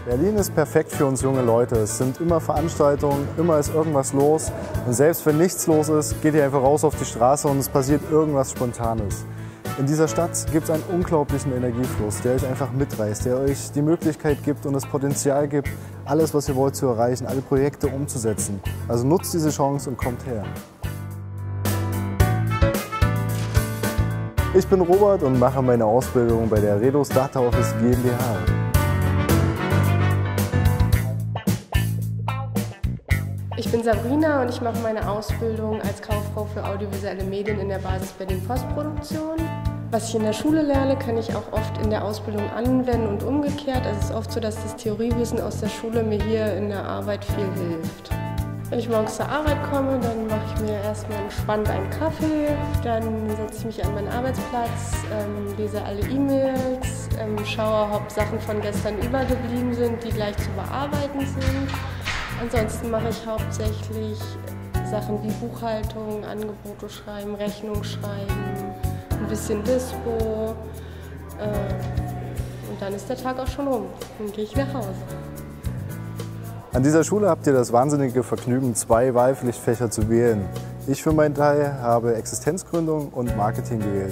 Berlin ist perfekt für uns junge Leute. Es sind immer Veranstaltungen, immer ist irgendwas los. Und selbst wenn nichts los ist, geht ihr einfach raus auf die Straße und es passiert irgendwas Spontanes. In dieser Stadt gibt es einen unglaublichen Energiefluss, der euch einfach mitreißt, der euch die Möglichkeit gibt und das Potenzial gibt, alles, was ihr wollt, zu erreichen, alle Projekte umzusetzen. Also nutzt diese Chance und kommt her. Ich bin Robert und mache meine Ausbildung bei der Redos Data Office GmbH. Ich bin Sabrina und ich mache meine Ausbildung als Kauffrau für audiovisuelle Medien in der Basis Berlin Postproduktion. Was ich in der Schule lerne, kann ich auch oft in der Ausbildung anwenden und umgekehrt. Also es ist oft so, dass das Theoriewissen aus der Schule mir hier in der Arbeit viel hilft. Wenn ich morgens zur Arbeit komme, dann mache ich mir erstmal entspannt einen Kaffee, dann setze ich mich an meinen Arbeitsplatz, lese alle E-Mails, schaue, ob Sachen von gestern übergeblieben sind, die gleich zu bearbeiten sind. Ansonsten mache ich hauptsächlich Sachen wie Buchhaltung, Angebote schreiben, Rechnung schreiben, ein bisschen Dispo und dann ist der Tag auch schon rum. Dann gehe ich nach Hause. An dieser Schule habt ihr das wahnsinnige Vergnügen, 2 Wahlpflichtfächer zu wählen. Ich für meinen Teil habe Existenzgründung und Marketing gewählt.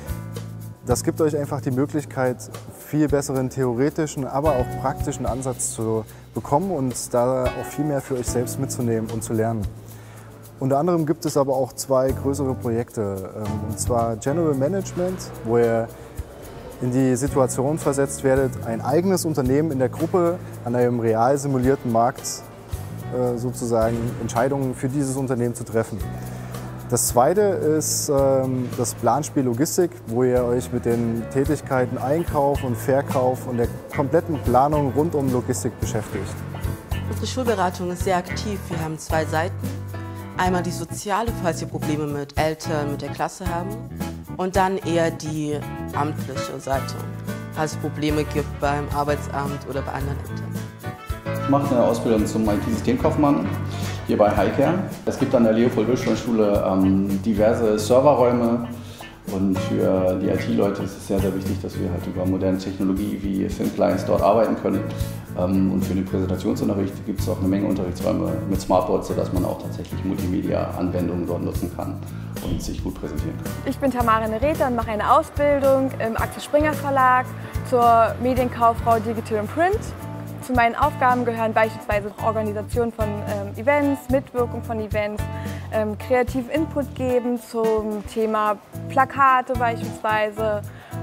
Das gibt euch einfach die Möglichkeit, viel besseren theoretischen, aber auch praktischen Ansatz zu bekommen und da auch viel mehr für euch selbst mitzunehmen und zu lernen. Unter anderem gibt es aber auch 2 größere Projekte, und zwar General Management, wo ihr in die Situation versetzt werdet, ein eigenes Unternehmen in der Gruppe an einem real simulierten Markt sozusagen Entscheidungen für dieses Unternehmen zu treffen. Das zweite ist das Planspiel Logistik, wo ihr euch mit den Tätigkeiten Einkauf und Verkauf und der kompletten Planung rund um Logistik beschäftigt. Unsere Schulberatung ist sehr aktiv. Wir haben 2 Seiten. Einmal die soziale, falls wir Probleme mit Eltern, mit der Klasse haben. Und dann eher die amtliche Seite, falls es Probleme gibt beim Arbeitsamt oder bei anderen Ämtern. Ich mache eine Ausbildung zum IT-Systemkaufmann hier bei Highcare. Es gibt an der Leopold-Wilstein-Schule diverse Serverräume und für die IT-Leute ist es sehr, sehr wichtig, dass wir halt über moderne Technologie wie Thin-Clients dort arbeiten können. Und für den Präsentationsunterricht gibt es auch eine Menge Unterrichtsräume mit Smartboards, sodass man auch tatsächlich Multimedia-Anwendungen dort nutzen kann und sich gut präsentieren kann. Ich bin Tamara Nerether und mache eine Ausbildung im Axel Springer Verlag zur Medienkauffrau Digital und Print. Zu meinen Aufgaben gehören beispielsweise Organisation von Events, Mitwirkung von Events, kreativen Input geben zum Thema Plakate beispielsweise.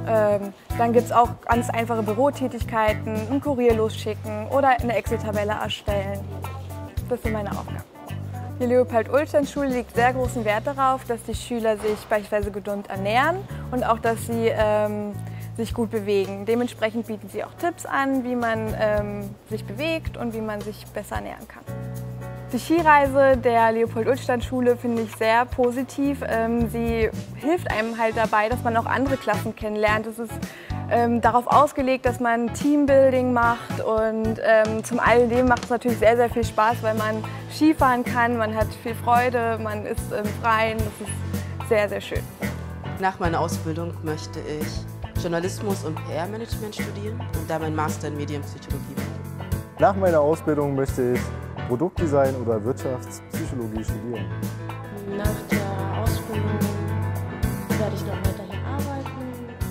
Dann gibt es auch ganz einfache Bürotätigkeiten, einen Kurier losschicken oder eine Excel-Tabelle erstellen. Das sind meine Aufgaben. Die Leopold-Ullstein-Schule legt sehr großen Wert darauf, dass die Schüler sich beispielsweise gesund ernähren und auch, dass sie sich gut bewegen. Dementsprechend bieten sie auch Tipps an, wie man sich bewegt und wie man sich besser ernähren kann. Die Skireise der Leopold-Ullstein-Schule finde ich sehr positiv. Sie hilft einem halt dabei, dass man auch andere Klassen kennenlernt. Es ist darauf ausgelegt, dass man Teambuilding macht und zum alledem macht es natürlich sehr, sehr viel Spaß, weil man Skifahren kann, man hat viel Freude, man ist im Freien, das ist sehr, sehr schön. Nach meiner Ausbildung möchte ich Journalismus und PR-Management studieren und da meinen Master in Medienpsychologie machen. Nach meiner Ausbildung möchte ich Produktdesign oder Wirtschaftspsychologie studieren. Nach der Ausbildung werde ich noch weiter hier arbeiten.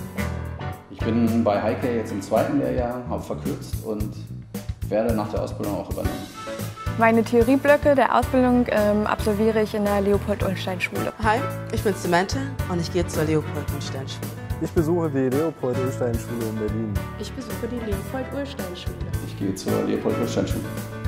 Ich bin bei Highcare jetzt im 2. Lehrjahr, habe verkürzt und werde nach der Ausbildung auch übernommen. Meine Theorieblöcke der Ausbildung absolviere ich in der Leopold-Ullstein-Schule. Hi, ich bin Samantha und ich gehe zur Leopold-Ullstein-Schule. Ich besuche die Leopold-Ullstein-Schule in Berlin. Ich besuche die Leopold-Ullstein-Schule. Ich gehe zur Leopold-Wilstein-Schule.